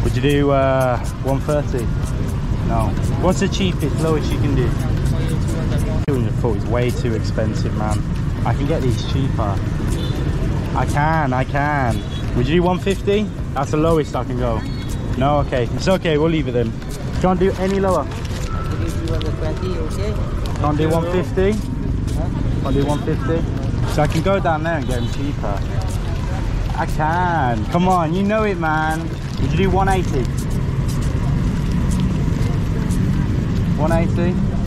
Would you do 130? No. What's the cheapest, lowest you can do? 240 is way too expensive, man. I can get these cheaper. I can. Would you do 150? That's the lowest I can go. No, okay. It's okay, we'll leave it then. Can't do any lower. Can't do 150? Can't do 150? So I can go down there and get them cheaper. I can. Come on, you know it, man. Would you do 180? 180?